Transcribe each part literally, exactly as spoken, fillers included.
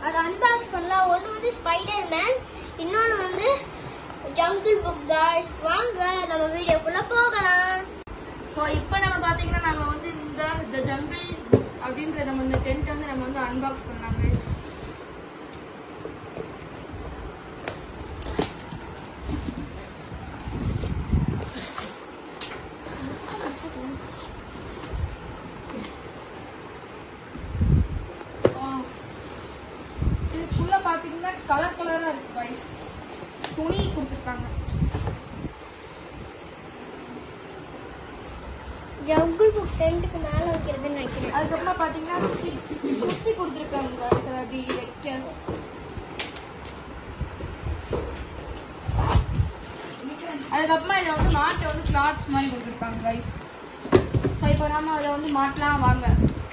அது அன்பாக்ஸ் பண்ணலாம். ஒன்று வந்து ஸ்பைடர் மேன், இன்னொன்று வந்து ஜங்கிள் புக். गाइस வாங்க நம்ம வீடியோக்குள்ள போகலாம். ஸோ இப்போ நம்ம பார்த்தீங்கன்னா நம்ம வந்து இந்த த ஜங்கிள் புக் அப்படின்ற நம்ம இந்த டென்ட் வந்து நம்ம வந்து அன்பாக்ஸ் பண்ணாங்க. இதுக்குள்ள பார்த்தீங்கன்னா கலர் கலராக இருக்கு गाइस. துணி கொடுத்துருக்காங்க. ஜங்கிள் புக் டென்ட்டுக்கு மேலே வைக்கிறதுன்னு நினைக்கிறேன். அதுக்கப்புறமா பார்த்தீங்கன்னா குச்சி கொடுத்துருக்காங்க गाइस. அப்படி வைக்க அதுக்கப்புறமா இதை வந்து மாட்டை வந்து கிளாத்ஸ் மாதிரி கொடுத்துருக்காங்க गाइस. ஸோ இப்போ நம்ம அதை வந்து மாட்டலாம் வாங்க.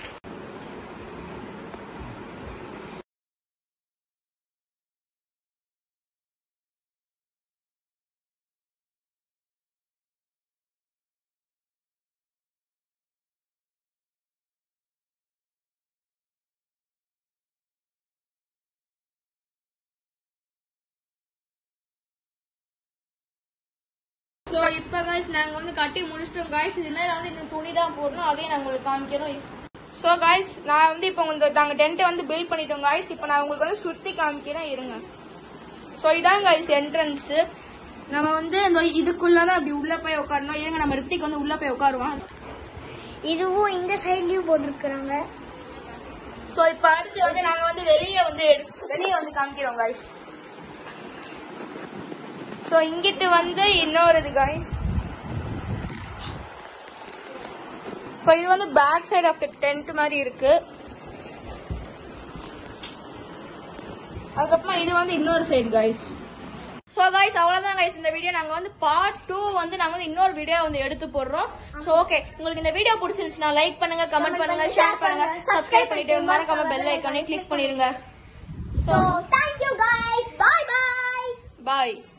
ஸோ இப்போ गाइस நாங்கள் வந்து கட்டி முடிச்சிட்டோம் गाइस. இது மேலே வந்து இந்த துணி தான் போடணும், அதையும் நாங்கள் உங்களுக்கு காமிக்கிறோம். ஸோ गाइस நான் வந்து இப்போ இந்த நாங்கள் டென்ட்டை வந்து பில்ட் பண்ணிட்டோம் गाइस. இப்போ நான் உங்களுக்கு வந்து சுற்றி காமிக்கிறேன் இருங்க. ஸோ இதான் गाइस என்ட்ரன்ஸு. நம்ம வந்து இந்த இதுக்குள்ளே தான் அப்படி உள்ளே போய் உட்காரணும். இருங்க நம்ம ரித்திக் வந்து உள்ளே போய் உட்காருவோம். இதுவும் இந்த சைட்லயும் போட்டிருக்கிறாங்க. ஸோ இப்போ அடுத்து வந்து நாங்கள் வந்து வெளியே வந்து வெளியே வந்து காமிக்கிறோம் गाइस. ஸோ இங்கிட்டு வந்து இன்னொரு இது गाइस. ஸோ இது வந்து back side of the tent மாதிரி இருக்கு. அதுக்கப்புறமா இது வந்து இன்னொரு சைடு गाइस. ஸோ गाइस அவ்வளோதான் गाइस. இந்த வீடியோ நாங்கள் வந்து பார்ட் டூ வந்து நாங்கள் வந்து இன்னொரு வீடியோ வந்து எடுத்து போடுறோம். ஸோ ஓகே, உங்களுக்கு இந்த வீடியோ பிடிச்சிருந்துச்சுன்னா லைக் பண்ணுங்க, கமெண்ட் பண்ணுங்க, ஷேர் பண்ணுங்க, சப்ஸ்கிரைப் பண்ணிட்டு மறக்காம பெல் ஐக்கானே கிளிக் பண்ணிருங்க. So thank you guys. Bye bye. Bye.